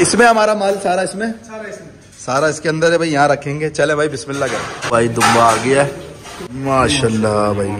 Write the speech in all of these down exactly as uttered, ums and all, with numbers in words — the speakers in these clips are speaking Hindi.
इसमें हमारा माल सारा इसमें सारा इसमें सारा इसके अंदर है भाई। यहाँ रखेंगे। चले भाई बिस्मिल्लाह कर भाई। दुम्बा आ गया माशाल्लाह भाई।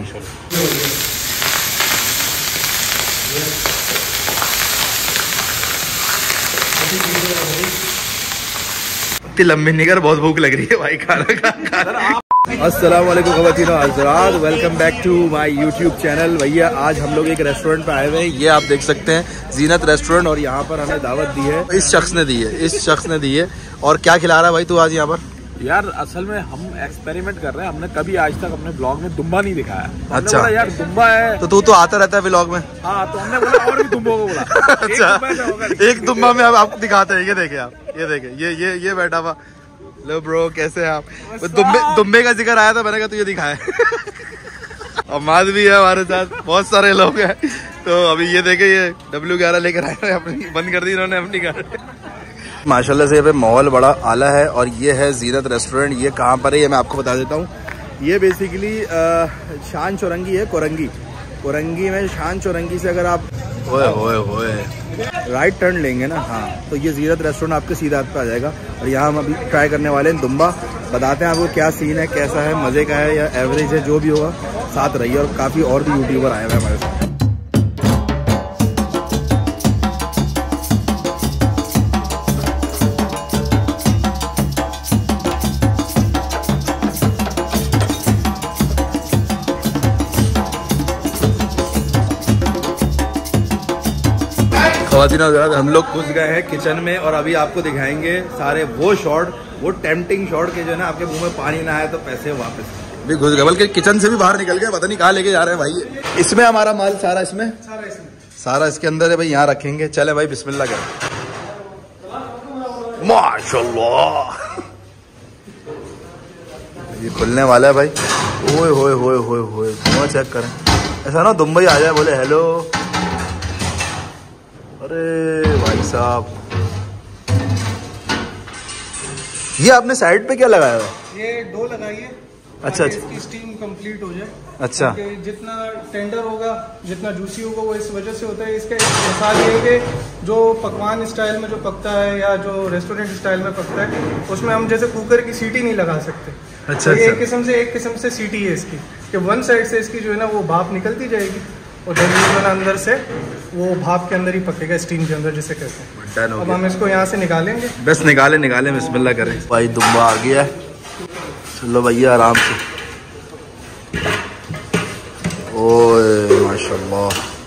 इतनी लंबी निगर, बहुत भूख लग रही है भाई। खाना खा खाना। अस्सलाम वालेकुम ख़वातीन और हज़रात, welcome back to my YouTube channel. भैया आज हम लोग एक रेस्टोरेंट पे आए हुए हैं। ये आप देख सकते हैं जीनत रेस्टोरेंट, और यहाँ पर हमें दावत दी है। इस शख्स ने दी है इस शख्स ने दी है और क्या खिला रहा है भाई तू आज यहाँ पर? यार असल में हम एक्सपेरिमेंट कर रहे हैं। हमने कभी आज तक अपने ब्लॉग में दुम्बा नहीं दिखाया। तो अच्छा बोला, यार दुम्बा है तो तू तो आता रहता है व्लॉग में। हाँ, तो हमने बोला और भी दुम्बों को बोला। अच्छा, एक दुम्बा में अब आपको दिखाते हैं। ये देखे आप, ये देखे, ये ये ये बैठा हुआ। लो ब्रो, कैसे हैं आप? दुम्बे दुम्बे का जिक्र आया था, मैंने कहा तुझे दिखाया। और माद भी है हमारे साथ, बहुत सारे लोग हैं। तो अभी ये देखे, ये डब्ल्यू ग्यारह लेकर आए हैं अपनी, बंद कर दी इन्होंने अपनी गाड़ी। माशाल्लाह से यहाँ पे माहौल बड़ा आला है। और ये है जीनत रेस्टोरेंट। ये कहाँ पर है ये मैं आपको बता देता हूँ। ये बेसिकली शान चौरंगी है, कोरंगी कोरंगी में शान चौरंगी से अगर आप ओए ओए ओए राइट टर्न लेंगे ना, हाँ, तो ये जीनत रेस्टोरेंट आपके सीधा हाथ पे आ जाएगा। और यहाँ हम अभी ट्राई करने वाले हैं दुम्बा। बताते हैं आपको क्या सीन है, कैसा है, मज़े का है या एवरेज है, जो भी होगा साथ रहिए। और काफ़ी और भी यूट्यूबर आए हुए हैं हमारे साथ। हम लोग घुस गए हैं किचन में और अभी आपको दिखाएंगे सारे वो शॉट, वो टेम्पटिंग शॉट के जो है ना आपके मुंह में पानी ना आए तो पैसे वापस भी घुस गए। बल्कि किचन से भी बाहर निकल गए, पता नहीं कहाँ लेके जा रहे हैं भाई। इसमें हमारा माल सारा इसमें सारा इसमें सारा इसके अंदर है भाई। यहाँ रखेंगे। चले भाई बिस्मिल्लाह कर। माशाल्लाह ये खुलने वाला है भाई। ओए होए होए होए होए, धुआं चेक करें। ऐसा ना दुम्बई आ जाए, बोले हेलो। अरे भाई साहब, ये आपने साइड पे क्या लगाया है? ये डो लगाइए। अच्छा अच्छा, इसकी स्टीम कंप्लीट हो जाए। अच्छा, जितना टेंडर होगा, जितना जूसी होगा, वो इस वजह से होता है। इसका मिसाल ये है कि जो पकवान स्टाइल में जो पकता है या जो रेस्टोरेंट स्टाइल में पकता है, उसमें हम जैसे कुकर की सीटी नहीं लगा सकते। अच्छा, तो अच्छा। एक किस्म से एक किस्म से सीटी है इसकी, कि वन साइड से इसकी जो है ना वो भाप निकलती जाएगी और जो है अंदर से वो भाप के अंदर ही पकेगा, स्टीम के अंदर जिसे कहते हैं। अब हम इसको यहाँ से निकालेंगे। बस निकाले निकाले बिस्मिल्लाह करें भाई। दुम्बा आ गया है। चलो भैया आराम से। ओए माशाल्लाह,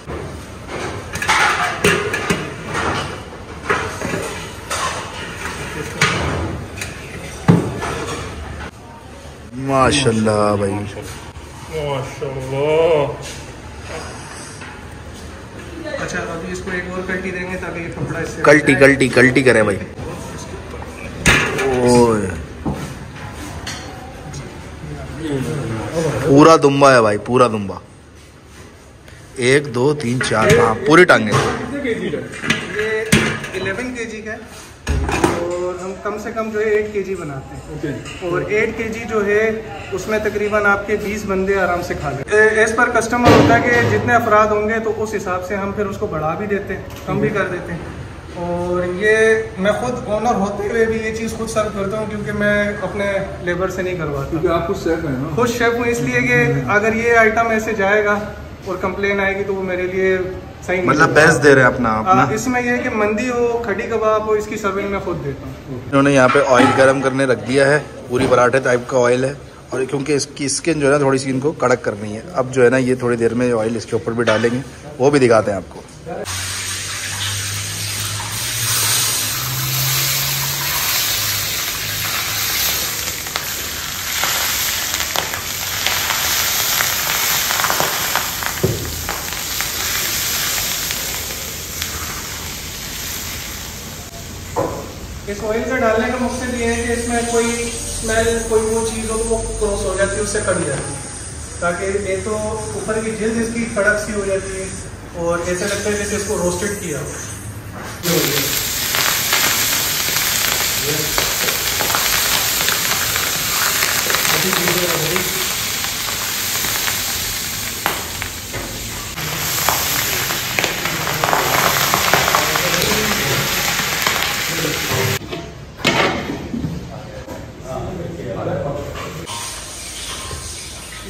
माशाल्लाह भाई, माशाल्लाह। अच्छा, अभी इसको एक और कल्टी देंगे ताकि ये कपड़ा इससे कल्टी कल्टी कल्टी करें भाई। ओए पूरा दुम्बा है भाई, पूरा दुम्बा। एक दो तीन चार, हाँ पूरी टांगे। ये इलेवन के जी का है और हम कम से कम जो है एट के जी बनाते हैं। और एट के जी जो है उसमें तकरीबन आपके बीस बंदे आराम से खा लेते हैं। एज पर कस्टमर होता है कि जितने अफराद होंगे तो उस हिसाब से हम फिर उसको बढ़ा भी देते हैं, कम भी कर देते हैं। और ये मैं खुद ओनर होते हुए भी ये चीज़ खुद सर्व करता हूँ, क्योंकि मैं अपने लेबर से नहीं करवाता। क्योंकि आप खुद शेफ हैं ना? खुद शेफ हूँ, इसलिए कि अगर ये आइटम ऐसे जाएगा और कंप्लेन आएगी तो वो मेरे लिए सही नहीं। मतलब बेस्ट दे रहे हैं अपना अपना। इसमें यह है कि मंदी हो, खड़ी कबाब हो, इसकी सर्विंग मैं खुद देता हूँ। इन्होंने यहाँ पे ऑयल गर्म करने रख दिया है। पूरी पराठे टाइप का ऑयल है। और क्योंकि इसकी स्किन जो है ना थोड़ी सी इनको कड़क करनी है, अब जो है ना ये थोड़ी देर में ऑयल इसके ऊपर भी डालेंगे, वो भी दिखाते हैं आपको। इस ऑयल का डालने का मकसद ये है कि इसमें कोई स्मेल, कोई वो चीज़ हो तो वो क्रॉस हो जाती है, उससे कट जाती है। ताकि एक तो ऊपर की जल्द इसकी कड़क सी हो जाती है और ऐसा लगता है जैसे इसको रोस्टेड किया हो।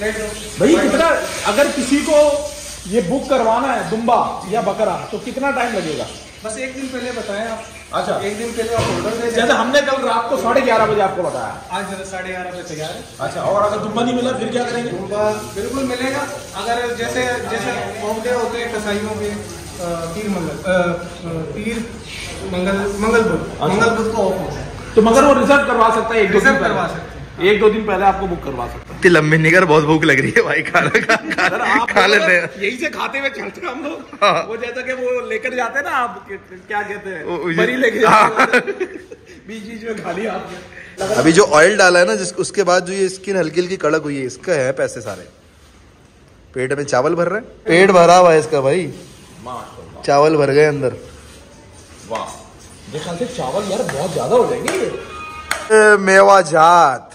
भाई कितना, अगर किसी को ये बुक करवाना है दुम्बा या बकरा तो कितना टाइम लगेगा? बस एक दिन पहले बताएं आप। अच्छा, एक दिन पहले आप ऑर्डर दे दें। जैसे हमने कल रात को साढ़े ग्यारह बजे आपको बताया, आज साढ़े ग्यारह बजे तैयार है। अच्छा, और अगर दुम्बा नहीं मिला फिर क्या करेंगे? दुम्बा बिल्कुल मिलेगा। अगर जैसे जैसे ऑफ डे होते हैं कसाईयों के, पीर मंगल पीर मंगल मंगल बुध मंगल बुध को ऑफ होता है, तो मगर वो रिजर्व करवा सकता है, एक दो दिन करवा सकते हैं, एक दो दिन पहले आपको बुक करवा सकता है। लंबी निगर बहुत भूख लग रही है भाई, खाना खा, खा, आप खा लेते हैं। यही से खाते हुए चलते हैं हम लोग। हाँ। वो जैसा कि वो लेकर जाते हैं ना, आप क्या कहते हैं, बरी लेके जाते हैं, बीच बीच में खा लिया आपने। अभी जो ऑयल डाला है ना, जिस उसके बाद जो ये स्किन हल्की हल्की कड़क हुई है, इसका है पैसे सारे। पेट में चावल भर रहे हैं, पेट भरा हुआ है इसका भाई, चावल भर गए अंदर। वाह, देखा से चावल यार बहुत ज्यादा हो जाएंगे ये। मेवा जात,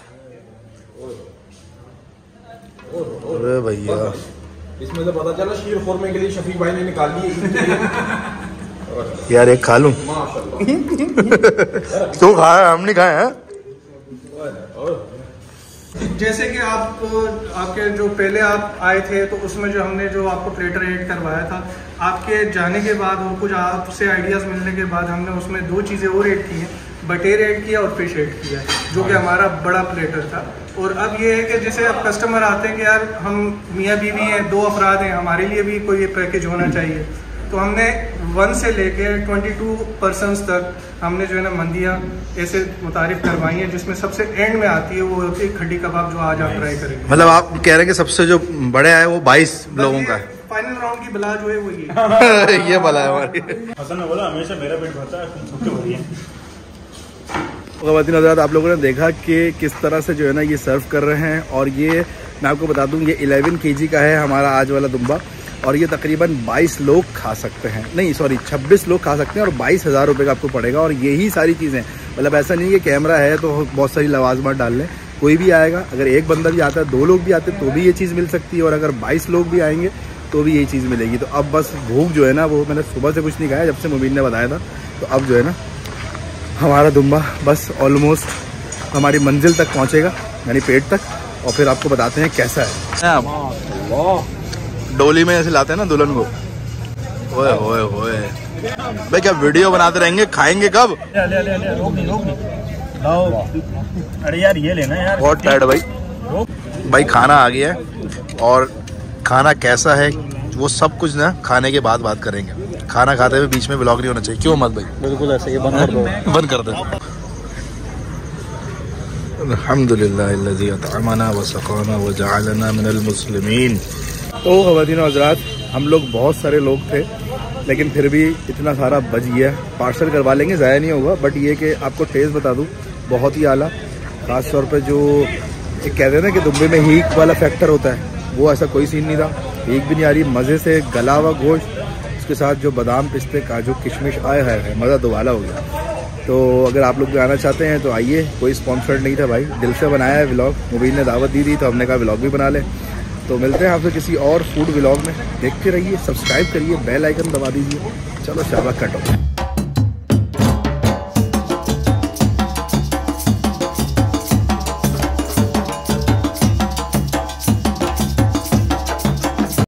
अरे भैया इसमें से पता चला शीर खोरमे के लिए शफीक भाई ने निकाल ली यार। एक खा लूं? तू खाया, हम नहीं खाए हैं। जैसे कि आप आपके जो पहले आप आए थे तो उसमें जो हमने जो आपको प्लेटर ऐड करवाया था, आपके जाने के बाद और कुछ आपसे आइडियाज़ मिलने के बाद हमने उसमें दो चीज़ें और ऐड की हैं, बटेर ऐड किया और फिश ऐड किया, जो कि हमारा बड़ा प्लेटर था। और अब ये है कि जैसे अब कस्टमर आते हैं कि यार हम मियाँ बीवी हैं, दो अफराद हैं, हमारे लिए भी कोई पैकेज होना चाहिए, तो हमने वन से लेके ट्वेंटी टू पर्सनस तक हमने जो है ना मंदियाँ ऐसे मुतारिफ करवाई हैं, जिसमें सबसे एंड में आती है वो होती है खड्डी कबाब, जो आज आप ट्राई करेंगे। मतलब आप कह रहे हैं कि सबसे जो बड़े है वो बाईस लोगों का है। फाइनल राउंड की बला जो है वो ये ये बला है हमारी। हसन ने बोला हमेशा मेरा पेट भरता है, तुम तो भरिए। ख़वातीन हज़रात, आप लोगों ने देखा कि किस तरह से जो है ना ये सर्व कर रहे हैं। और ये मैं आपको बता दूं, ये ग्यारह केजी का है हमारा आज वाला दुम्बा, और ये तकरीबन बाईस लोग खा सकते हैं, नहीं सॉरी छब्बीस लोग खा सकते हैं, और बाईस हज़ार रुपये का आपको पड़ेगा। और यही सारी चीज़ें, मतलब ऐसा नहीं कि कैमरा है तो बहुत सारी लवाजमात डाल लें, कोई भी आएगा, अगर एक बंदा भी आता है, दो लोग भी आते हैं तो भी ये चीज़ मिल सकती है, और अगर बाईस लोग भी आएंगे तो भी यही चीज़ मिलेगी। तो अब बस भूख जो है ना, वो मैंने सुबह से कुछ नहीं खाया, जब से मुबीन ने बताया था, तो अब जो है ना हमारा दुम्बा बस ऑलमोस्ट हमारी मंजिल तक पहुंचेगा, यानी पेट तक, और फिर आपको बताते हैं कैसा है। आप डोली में ऐसे लाते हैं ना दुल्हन को। ओए ओए ओए भाई, क्या वीडियो बनाते रहेंगे? खाएंगे कब? ले ले ले ले, रोक नहीं रोक नहीं लाओ। अरे यार ये लेना यार, बहुत टाइट भाई। भाई खाना आ गया है, और खाना कैसा है वो सब कुछ ना खाने के बाद बात करेंगे। खाना खाते हुए बीच में व्लॉग नहीं होना चाहिए, क्यों मत भाई? बिल्कुल ऐसे ही बंद कर दो, बंद कर दे। अल्हम्दुलिल्लाह अल्लज़ी अतअमना व सक़ाना व जअलना मिनल मुस्लिमीन। तो ख़वातीन व हज़रात, हम लोग बहुत सारे लोग थे, लेकिन फिर भी इतना सारा बच गया। पार्सल करवा लेंगे, ज़ाया नहीं होगा, बट ये कि आपको टेस्ट बता दूँ, बहुत ही आला। ख़ास तौर पे जो एक कहते हैं ना कि दुम्बे में हीक वाला फैक्टर होता है, वो ऐसा कोई सीन नहीं था। हीक भी नहीं आ रही, मज़े से गला हुआ गोश्त, उसके साथ जो बादाम पिस्ते काजू किशमिश आए है, मज़ा दोबाला हो गया। तो अगर आप लोग भी आना चाहते हैं तो आइए, कोई स्पॉन्सर्ड नहीं था भाई, दिल से बनाया है व्लॉग। मुबीन ने दावत दी थी तो हमने कहा व्लॉग भी बना लें। तो मिलते हैं आपसे किसी और फूड व्लॉग में, देखते रहिए, सब्सक्राइब करिए, बेल आइकन दबा दीजिए। चलो शाबाश, कट हो।